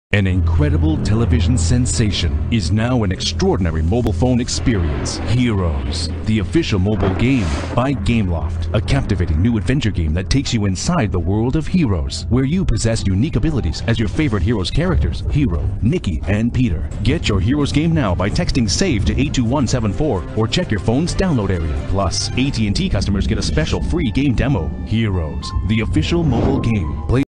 An incredible television sensation is now an extraordinary mobile phone experience. Heroes, the official mobile game by Gameloft. A captivating new adventure game that takes you inside the world of heroes, where you possess unique abilities as your favorite heroes' characters, Hiro, Niki, and Peter. Get your Heroes game now by texting SAVE to 82174 or check your phone's download area. Plus, AT&T customers get a special free game demo. Heroes, the official mobile game. Play